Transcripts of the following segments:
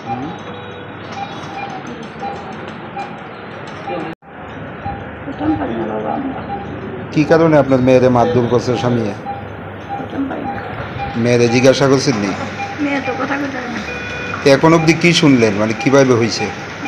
কি কারণে আপনার মেয়েরে মারধর করছে স্বামী? মেয়েরে জিজ্ঞাসা করছেন নি? এখন অব্দি কি শুনলেন, মানে কিভাবে হয়েছে?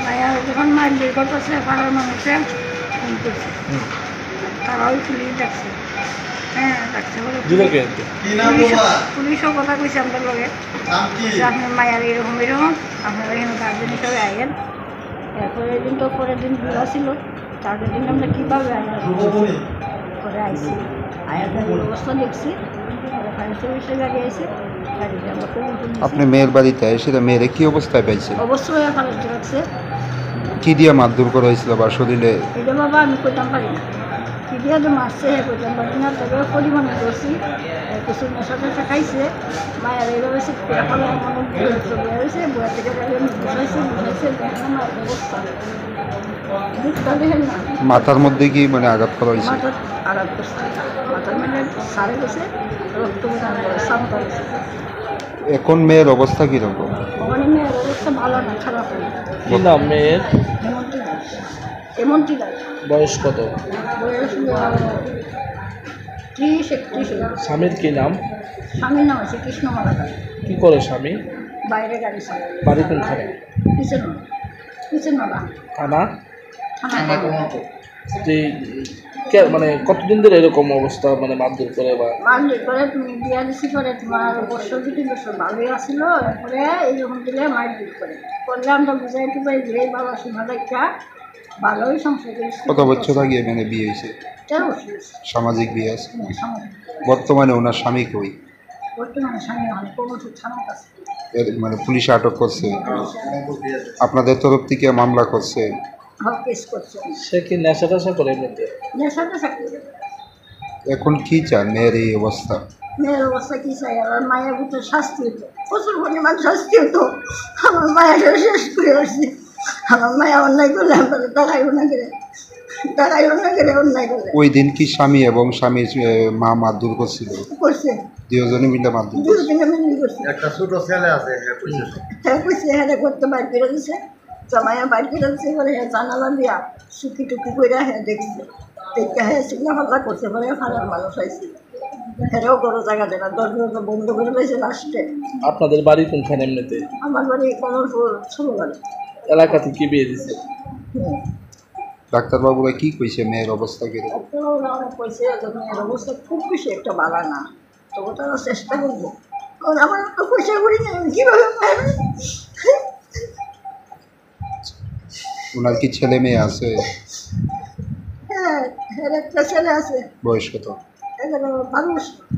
পুলিশও কথা কইছে আমাদের লগে আপনার মায়ের এরকম এরকম আপনারা এখানে গার্জেন হিসাবে আইয়েন। এরপরের দিন তো পরের দিন বিয়া ছিল, তারপরের দিন আমরা কীভাবে করে আইসি আয়ার গাড়ির অবস্থা দেখছি, ফায়ার সার্ভিসের গাড়ি আইসি, গাড়িতে আমরা আপনি মেয়ের বাড়িতে এসে মেয়েরে কি অবস্থায় পাইছেন? অবশ্যই ফালাইতে রাখছে। কি দিয়ে মারধর করা হয়েছিল বা শরীরে? এটা বাবা আমি কইতাম পারি না, কি দিয়ে তো মারছে কইতাম পারি না, তবে পরিমাণে করছি কিছু নেশা টেশা খাইছে। মায়ের এইভাবে ফেলায় মনে হয়েছে বইয়া থেকে বসাইছে আমার অবস্থা দিকটা দেখেন না। মাথার মধ্যে কি মানে আঘাত করা হয়েছে? মাথার আঘাত করছে, মাথার মানে সারে গেছে, রক্ত সামটা গেছে। এখন মেয়ের অবস্থা কীরকম? মানে মেয়ের অবস্থা ভালো না, খারাপ হয়। কি নাম মেয়ের? এমনটি দায়। বয়স কত? বয়স 30-31। স্বামীর কি নাম? স্বামীর নাম আছে কৃষ্ণমালা। কি করে স্বামী? বাইরে গাড়ি চালায়। বাড়ি কোনখানে? কিচেনমালা থানা? থানা মানে কতদিন ধরে এরকম অবস্থা, মানে মারধর করে বা মারধর করে? তুমি বিয়া দিছি করে তোমার বছর 2-3 বছর ভালোই আসছিল, এরপরে এইরকম দিলে মারধর করে করলে আমরা বুঝাইতে পারি যে এই বাবা শোনা দেখা ভালোই সংসার করি। কত বছর আগে মানে বিয়ে হয়েছে? 13 বছর। সামাজিক বিয়ে আছে? বর্তমানে ওনার স্বামী কই? বর্তমানে স্বামী অনেক কমঠুর থানার কাছে, মানে পুলিশ আটক করছে, আপনাদের তরফ থেকে মামলা করছে? কেস করছে। সে কি নেশা টেশা করে? এমনিতে নেশা টেশা করে। এখন কি চান মেয়ের এই অবস্থা? মেয়ের অবস্থা কি চাই? আমার মায়ের ভিতরে শাস্তি হতো, প্রচুর পরিমাণ শাস্তি হতো। আমার মায়ের শেষ করে আসছে। আমার মায়া অন্যায় করলে আমাদের টাকাইও না করে অন্যায় করলে। ওই দিন কি স্বামী এবং স্বামীর মা মারধর করছিল? করছে দুজনে মিলে মারধর করছে? দুজনে মিলে করছে। একটা ছোট ছেলে আছে, হ্যাঁ কইছে, হ্যাঁ করতে বাইর করে দিছে, জামাইয়া বাইর করে দিছে। বলে হ্যাঁ জানালা দিয়া সুখি টুকি করে হ্যাঁ দেখছে, দেখতে হ্যাঁ সিগনা ফাল্লা করছে। পরে ফালার মানুষ হয়েছে, হেরেও বড় জায়গা দেয় না, দরজা বন্ধ করে দিয়েছে লাস্টে। আপনাদের বাড়ি কোনখানে এমনিতে? আমার বাড়ি কমলপুর ছোট বাড়ি। এলাকা থেকে বিয়ে দিছে? ডাক্তারবাবুরা কি কইছে মেয়ের অবস্থা কিরকম? ডাক্তারবাবুরা অনেক কইছে যে মেয়ের অবস্থা খুব বেশি একটা ভালো না, তবু তারা চেষ্টা করবো। আমার তো পয়সা করি না, কীভাবে ওনার কি ছেলে মেয়ে আছে? হ্যাঁ, একটা ছেলে আছে। বয়স কত? 11-12 বছর।